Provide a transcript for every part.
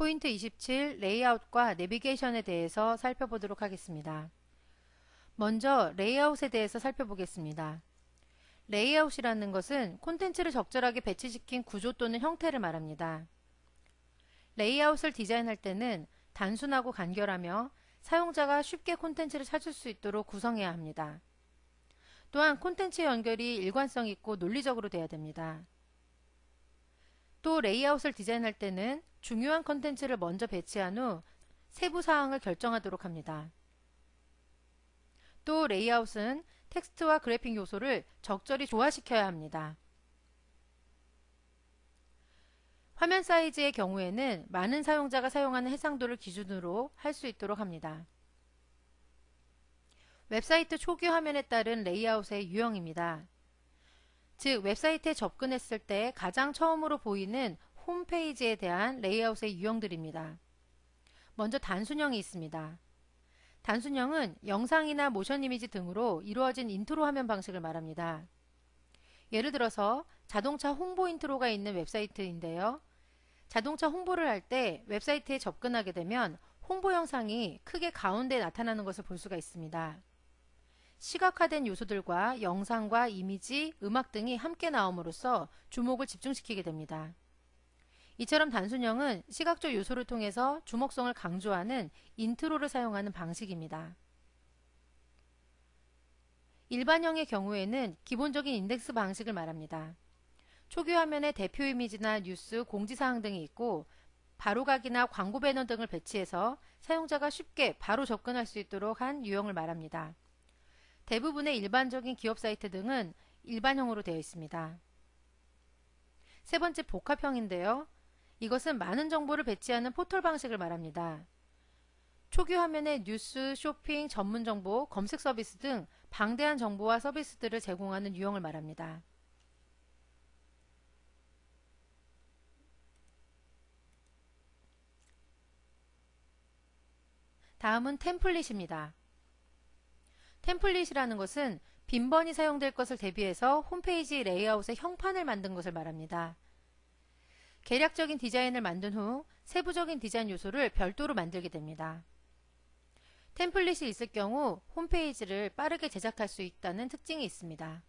포인트 27 레이아웃과 내비게이션에 대해서 살펴보도록 하겠습니다. 먼저 레이아웃에 대해서 살펴보겠습니다. 레이아웃이라는 것은 콘텐츠를 적절하게 배치시킨 구조 또는 형태를 말합니다. 레이아웃을 디자인할 때는 단순하고 간결하며 사용자가 쉽게 콘텐츠를 찾을 수 있도록 구성해야 합니다. 또한 콘텐츠의 연결이 일관성 있고 논리적으로 돼야 됩니다. 또 레이아웃을 디자인할 때는 중요한 콘텐츠를 먼저 배치한 후 세부 사항을 결정하도록 합니다. 또 레이아웃은 텍스트와 그래픽 요소를 적절히 조화시켜야 합니다. 화면 사이즈의 경우에는 많은 사용자가 사용하는 해상도를 기준으로 할 수 있도록 합니다. 웹사이트 초기 화면에 따른 레이아웃의 유형입니다. 즉 웹사이트에 접근했을 때 가장 처음으로 보이는 홈페이지에 대한 레이아웃의 유형들입니다. 먼저 단순형이 있습니다. 단순형은 영상이나 모션 이미지 등으로 이루어진 인트로 화면 방식을 말합니다. 예를 들어서 자동차 홍보 인트로가 있는 웹사이트인데요. 자동차 홍보를 할 때 웹사이트에 접근하게 되면 홍보 영상이 크게 가운데에 나타나는 것을 볼 수가 있습니다. 시각화된 요소들과 영상과 이미지, 음악 등이 함께 나옴으로써 주목을 집중시키게 됩니다. 이처럼 단순형은 시각적 요소를 통해서 주목성을 강조하는 인트로를 사용하는 방식입니다. 일반형의 경우에는 기본적인 인덱스 방식을 말합니다. 초기 화면에 대표 이미지나 뉴스, 공지사항 등이 있고 바로가기나 광고 배너 등을 배치해서 사용자가 쉽게 바로 접근할 수 있도록 한 유형을 말합니다. 대부분의 일반적인 기업 사이트 등은 일반형으로 되어 있습니다. 세 번째 복합형인데요. 이것은 많은 정보를 배치하는 포털 방식을 말합니다. 초기 화면에 뉴스, 쇼핑, 전문 정보, 검색 서비스 등 방대한 정보와 서비스들을 제공하는 유형을 말합니다. 다음은 템플릿입니다. 템플릿이라는 것은 빈번히 사용될 것을 대비해서 홈페이지 레이아웃의 형판을 만든 것을 말합니다. 계략적인 디자인을 만든 후 세부적인 디자인 요소를 별도로 만들게 됩니다. 템플릿이 있을 경우 홈페이지를 빠르게 제작할 수 있다는 특징이 있습니다.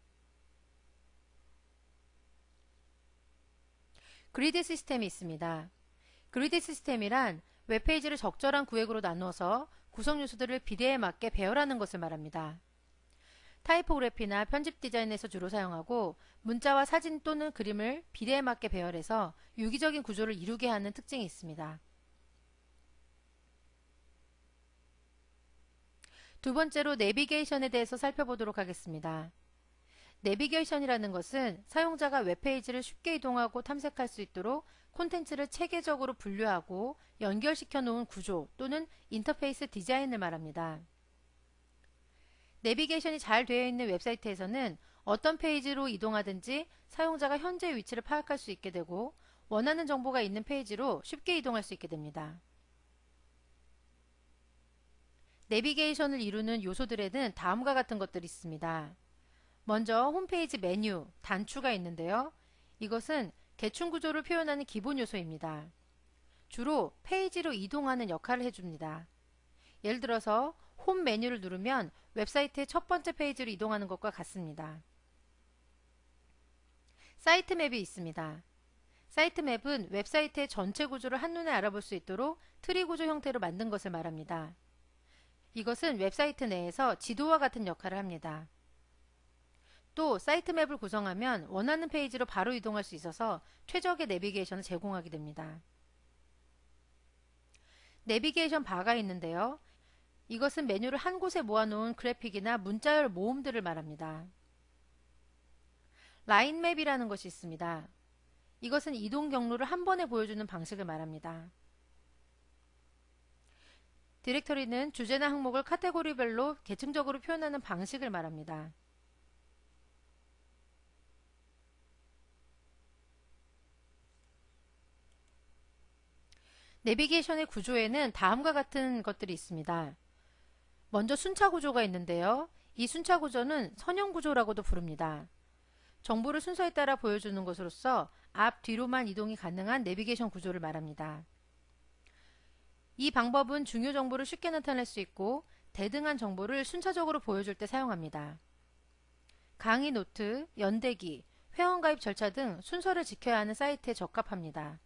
그리드 시스템이 있습니다. 그리드 시스템이란 웹페이지를 적절한 구획으로 나누어서 구성 요소들을 비례에 맞게 배열하는 것을 말합니다. 타이포그래피나 편집 디자인에서 주로 사용하고 문자와 사진 또는 그림을 비례에 맞게 배열해서 유기적인 구조를 이루게 하는 특징이 있습니다. 두 번째로 내비게이션에 대해서 살펴보도록 하겠습니다. 내비게이션이라는 것은 사용자가 웹페이지를 쉽게 이동하고 탐색할 수 있도록 콘텐츠를 체계적으로 분류하고 연결시켜 놓은 구조 또는 인터페이스 디자인을 말합니다. 내비게이션이 잘 되어 있는 웹사이트에서는 어떤 페이지로 이동하든지 사용자가 현재 위치를 파악할 수 있게 되고 원하는 정보가 있는 페이지로 쉽게 이동할 수 있게 됩니다. 내비게이션을 이루는 요소들에는 다음과 같은 것들이 있습니다. 먼저 홈페이지 메뉴, 단추가 있는데요. 이것은 계층 구조를 표현하는 기본 요소입니다. 주로 페이지로 이동하는 역할을 해줍니다. 예를 들어서 홈 메뉴를 누르면 웹사이트의 첫 번째 페이지로 이동하는 것과 같습니다. 사이트 맵이 있습니다. 사이트 맵은 웹사이트의 전체 구조를 한눈에 알아볼 수 있도록 트리 구조 형태로 만든 것을 말합니다. 이것은 웹사이트 내에서 지도와 같은 역할을 합니다. 또 사이트 맵을 구성하면 원하는 페이지로 바로 이동할 수 있어서 최적의 내비게이션을 제공하게 됩니다. 내비게이션 바가 있는데요. 이것은 메뉴를 한 곳에 모아놓은 그래픽이나 문자열 모음들을 말합니다. 라인 맵이라는 것이 있습니다. 이것은 이동 경로를 한 번에 보여주는 방식을 말합니다. 디렉터리는 주제나 항목을 카테고리별로 계층적으로 표현하는 방식을 말합니다. 내비게이션의 구조에는 다음과 같은 것들이 있습니다. 먼저 순차 구조가 있는데요. 이 순차 구조는 선형 구조라고도 부릅니다. 정보를 순서에 따라 보여주는 것으로서 앞, 뒤로만 이동이 가능한 내비게이션 구조를 말합니다. 이 방법은 중요 정보를 쉽게 나타낼 수 있고 대등한 정보를 순차적으로 보여줄 때 사용합니다. 강의 노트, 연대기, 회원가입 절차 등 순서를 지켜야 하는 사이트에 적합합니다.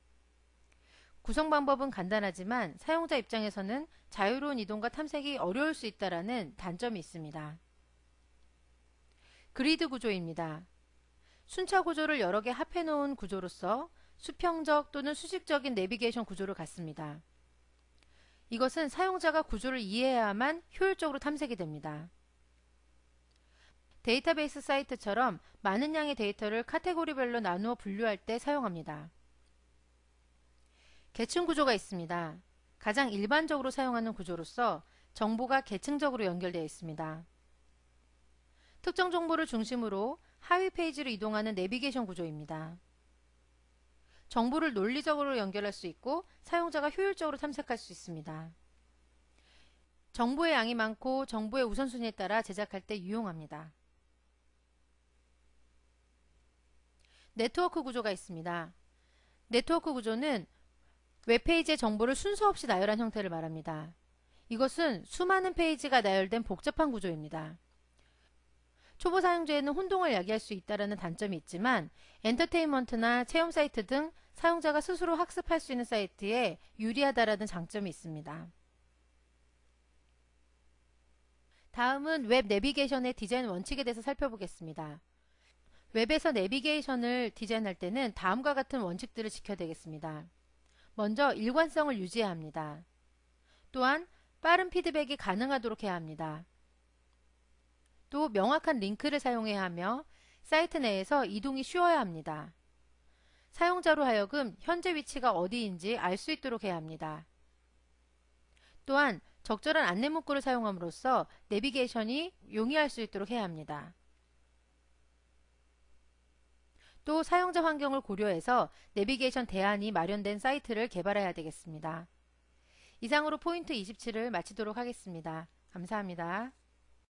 구성 방법은 간단하지만 사용자 입장에서는 자유로운 이동과 탐색이 어려울 수 있다는 단점이 있습니다. 그리드 구조입니다. 순차 구조를 여러 개 합해 놓은 구조로서 수평적 또는 수직적인 내비게이션 구조를 갖습니다. 이것은 사용자가 구조를 이해해야만 효율적으로 탐색이 됩니다. 데이터베이스 사이트처럼 많은 양의 데이터를 카테고리별로 나누어 분류할 때 사용합니다. 계층 구조가 있습니다. 가장 일반적으로 사용하는 구조로서 정보가 계층적으로 연결되어 있습니다. 특정 정보를 중심으로 하위 페이지로 이동하는 내비게이션 구조입니다. 정보를 논리적으로 연결할 수 있고 사용자가 효율적으로 탐색할 수 있습니다. 정보의 양이 많고 정보의 우선순위에 따라 제작할 때 유용합니다. 네트워크 구조가 있습니다. 네트워크 구조는 웹페이지의 정보를 순서 없이 나열한 형태를 말합니다. 이것은 수많은 페이지가 나열된 복잡한 구조입니다. 초보 사용자에는 혼동을 야기할 수 있다는 단점이 있지만 엔터테인먼트나 체험 사이트 등 사용자가 스스로 학습할 수 있는 사이트에 유리하다는 장점이 있습니다. 다음은 웹 내비게이션의 디자인 원칙에 대해서 살펴보겠습니다. 웹에서 내비게이션을 디자인할 때는 다음과 같은 원칙들을 지켜야 되겠습니다. 먼저 일관성을 유지해야 합니다. 또한 빠른 피드백이 가능하도록 해야 합니다. 또 명확한 링크를 사용해야 하며 사이트 내에서 이동이 쉬워야 합니다. 사용자로 하여금 현재 위치가 어디인지 알 수 있도록 해야 합니다. 또한 적절한 안내 문구를 사용함으로써 내비게이션이 용이할 수 있도록 해야 합니다. 또 사용자 환경을 고려해서 내비게이션 대안이 마련된 사이트를 개발해야 되겠습니다. 이상으로 포인트 27을 마치도록 하겠습니다. 감사합니다.